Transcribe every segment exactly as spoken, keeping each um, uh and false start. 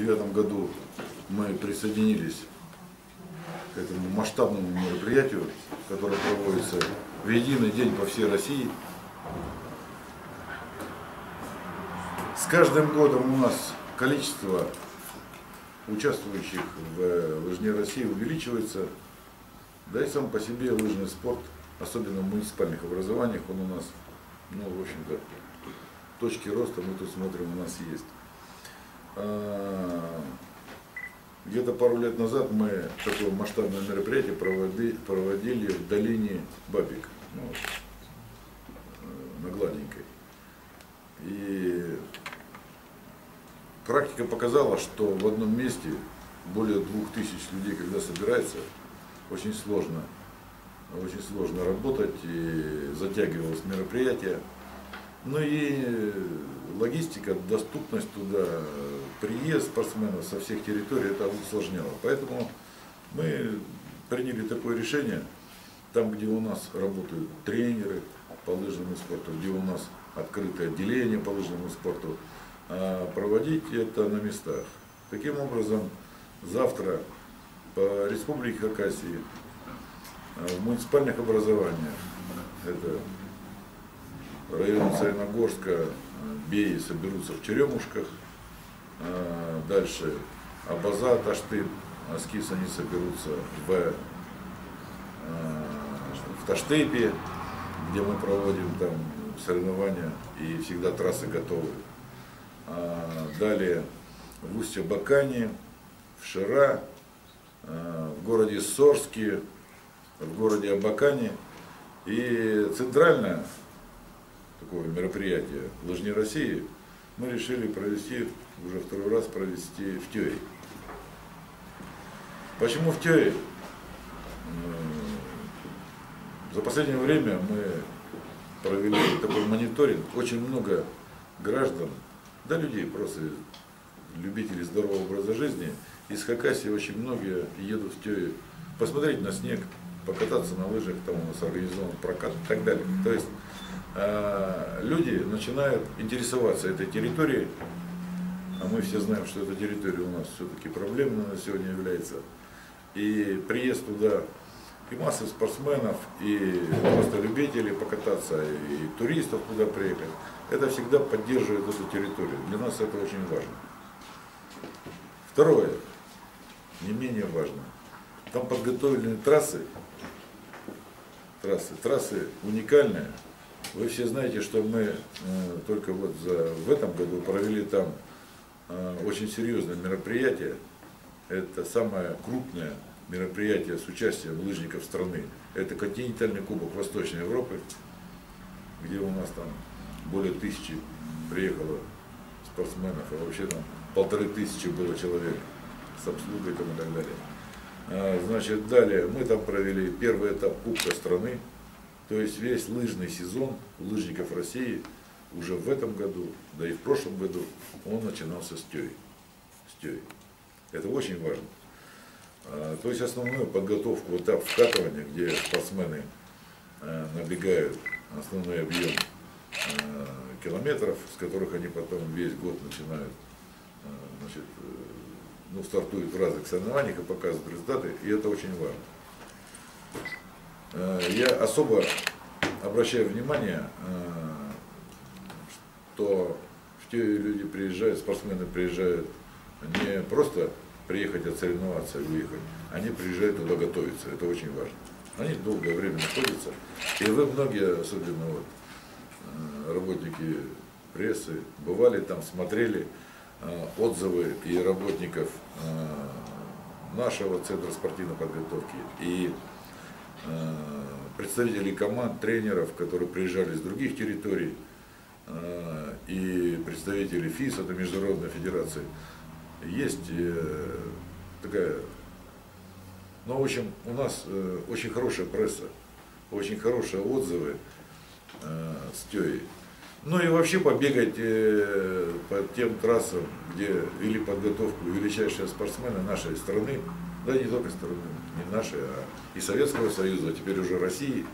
девятом году мы присоединились к этому масштабному мероприятию, которое проводится в единый день по всей России. С каждым годом у нас количество участвующих в лыжне России увеличивается. Да и сам по себе лыжный спорт, особенно в муниципальных образованиях, он у нас, ну, в общем-то, точки роста мы тут смотрим, у нас есть. Где-то пару лет назад мы такое масштабное мероприятие проводили, проводили в долине Бабик, ну, на Гладенькой. И практика показала, что в одном месте более двух тысяч людей, когда собирается, очень сложно, очень сложно работать, и затягивалось мероприятие. Ну и логистика, доступность туда, приезд спортсменов со всех территорий, это усложняло. Поэтому мы приняли такое решение, там, где у нас работают тренеры по лыжному спорту, где у нас открытое отделение по лыжному спорту, проводить это на местах. Таким образом, завтра по Республике Хакасия в муниципальных образованиях, это район Саяногорска, Беи соберутся в Черемушках, дальше Абаза, Таштып, Аскис, они соберутся в, в Таштыпе, где мы проводим там соревнования и всегда трассы готовы. Далее в Устье-Бакане, в Шира, в городе Сорске, в городе Абакане. И центральное такое мероприятие лыжни России мы решили провести, уже второй раз провести в Тёе. Почему в Тёе? За последнее время мы провели такой мониторинг. Очень много граждан, да людей, просто любителей здорового образа жизни, из Хакасии очень многие едут в Тёе посмотреть на снег, покататься на лыжах, там у нас организован прокат и так далее. То есть э, люди начинают интересоваться этой территорией, а мы все знаем, что эта территория у нас все-таки проблемная на сегодня является. И приезд туда и массы спортсменов, и просто любителей покататься, и туристов туда приехать, это всегда поддерживает эту территорию. Для нас это очень важно. Второе, не менее важно, там подготовлены трассы, трассы, трассы уникальные. Вы все знаете, что мы э, только вот за, в этом году провели там э, очень серьезное мероприятие. Это самое крупное мероприятие с участием лыжников страны. Это континентальный кубок Восточной Европы, где у нас там более тысячи приехало спортсменов, а вообще там полторы тысячи было человек с обслугой там и так далее. А, значит, далее мы там провели первый этап Кубка страны, то есть весь лыжный сезон у лыжников России уже в этом году, да и в прошлом году, он начинался с Тёи. С Тёи. Это очень важно. А, то есть основную подготовку, этап вкатывания, где спортсмены а, набегают основной объем а, километров, с которых они потом весь год начинают, а, значит, ну, стартуют в разных соревнованиях и показывают результаты, и это очень важно. Я особо обращаю внимание, что в Тёе люди приезжают, спортсмены приезжают не просто приехать отсоревноваться и уехать, они приезжают туда готовиться, это очень важно. Они долгое время находятся, и вы многие, особенно вот, работники прессы, бывали там, смотрели отзывы и работников нашего центра спортивной подготовки, и представителей команд, тренеров, которые приезжали с других территорий, и представителей ФИС, это Международной Федерации. Есть такая, ну, в общем, у нас очень хорошая пресса, очень хорошие отзывы с Тёи. Ну и вообще побегать э, по тем трассам, где вели подготовку величайшие спортсмены нашей страны, да не только страны, не нашей, а и Советского Союза, а теперь уже России.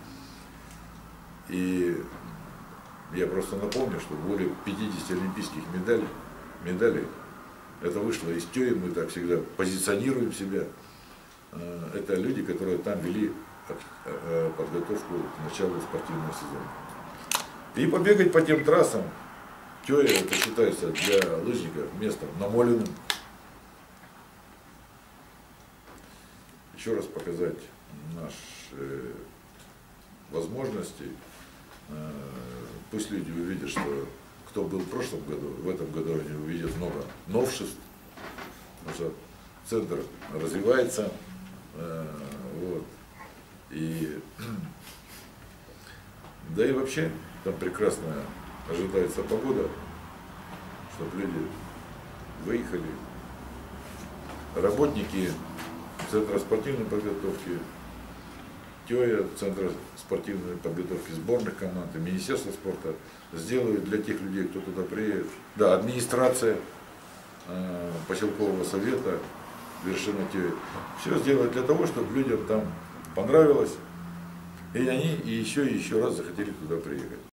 И я просто напомню, что более пятидесяти олимпийских медалей, медалей Это вышло из ТЕИ, мы так всегда позиционируем себя. Это люди, которые там вели подготовку к началу спортивного сезона. И побегать по тем трассам, ТЕИ, это считается для лыжников местом намоленным. Еще раз показать наши возможности. Пусть люди увидят, что кто был в прошлом году, в этом году они увидят много новшеств. Потому что центр развивается. Вот. И, да и вообще там прекрасно ожидается погода, чтобы люди выехали. Работники Центра спортивной подготовки, ТЕИ, Центра спортивной подготовки сборных команд и Министерство спорта сделают для тех людей, кто туда приедет. Да, администрация э, поселкового совета, вершина ТЕИ, все сделают для того, чтобы людям там понравилось, и они и еще и еще раз захотели туда приехать.